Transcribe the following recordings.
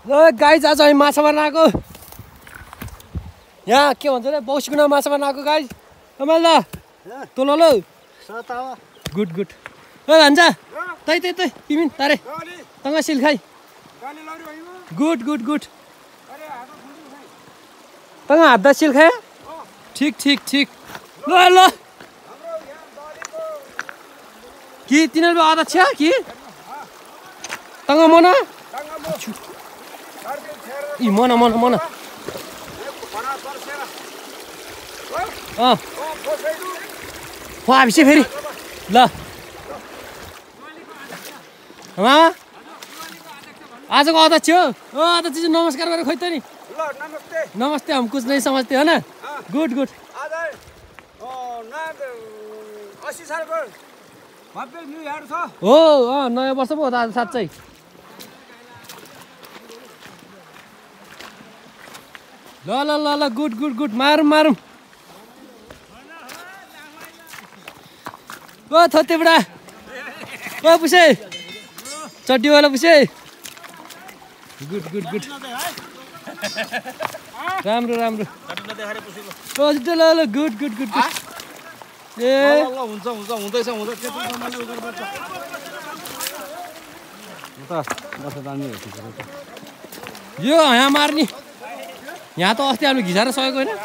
ल गाइज आज हामी माछा मार्न आएको यहाँ के भन्छ अरे बौसीकुना माछा मार्न आएको गाइज कमाल ल तल ल गुड गुड ओ भन्छ तै तै तै पिमिन तारे तँगा सिल खाइ गुड गुड गुड तँगा हात सिल खाए ठीक ठीक ठीक ल ल कि तिनीहरू आधा छ कि तँगा मना इ मना मना मना खुवापछि फेरि ल मामा आजको अध्यक्ष हो अध्यक्ष जी नमस्कार गरेर खोइ त नि नमस्ते हम कुछ नहीं समझते है ना गुड गुड 80 सालको भव्य न्यू इयर छ हो नयाँ वर्ष पो हो त आज साँच्चै ल ल ल ल गुड गुड गुड मारौँ मारौँ ओ थोते बुढा ओ पुसे चड्डीवाला पुसे गुड गुड गुड राम्रो राम्रो ओ ल ल गुड गुड गुड गुड ए हुन्छ हुन्छ हुँदैछ हुँदैछ यो यहाँ मार्ने यहाँ त अस्ति हामी घिसाएर सकेको होइन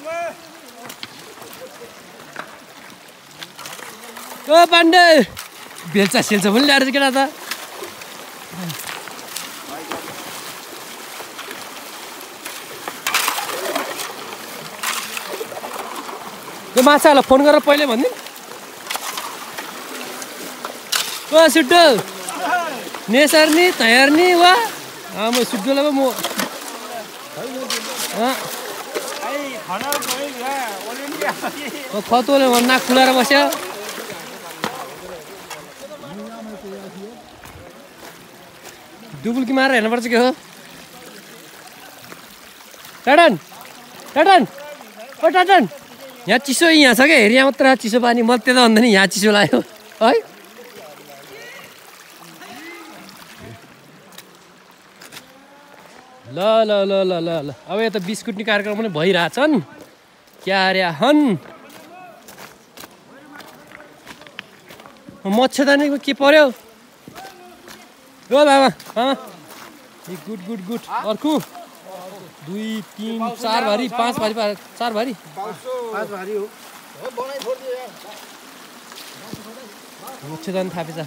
ओ पाण्डे बेल्चा सेल्चा पनि ल्याएर केटा त त्यो माछाहरूलाई फोन गरेर पहिले भनिदिउँ ओ सुड्डो नेसर्नी तयार्नी वा म सुड्डोलाई पो म खतोले नाक खुलाएर बस्यो डुबुल्की मारेर हेर्नुपर्छ के हो टाटन टाटन ओ टाटन यहाँ चिसो यहाँ छ क्या हेरि यहाँ मात्र चिसो पानी म त्यता भन्दा नि यहाँ चिसो लाग्यो है ल ल ल ल ल ल अब यता बिस्कुटनी कार्यक्रम पनि भइरहेछन् क्या अरे हन मच्छरदानीको के पर्यो ओ बाबा आमा गुड गुड गुड अर्को 2 3 4 भारी 5 भारी 4 भारी 5 भारी हो बनाइ छोड्दियो यार मच्छरदानी थापेछ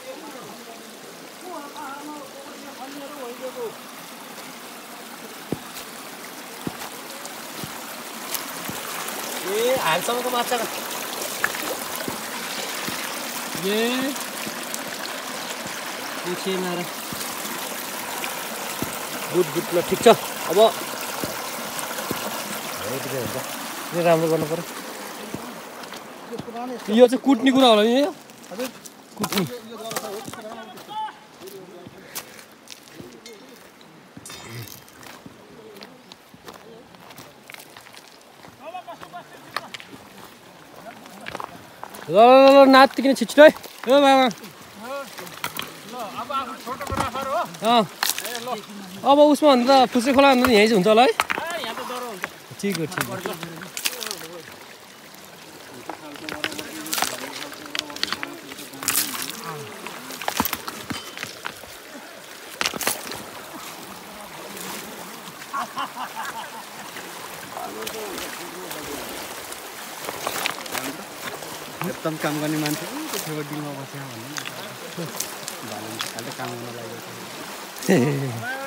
ए हालसम्मको माछा ए पुछेन गुड गुड ल ठिक छ अब राम्रो गर्नु पर्यो यो चाहिँ कुट्ने कुरा होला नि कुट्ने ल ल ल नातिकिन छिटो है ओ बाबा अब उसमा भन्दा त फुसे खोला भन्दा यहीँ चाहिँ हुन्छ होला है ठिक हो ठिक हो एकदम काम गर्ने मान्छे त्यो डिलमा बसेर भन्नु काम गर्न लागेको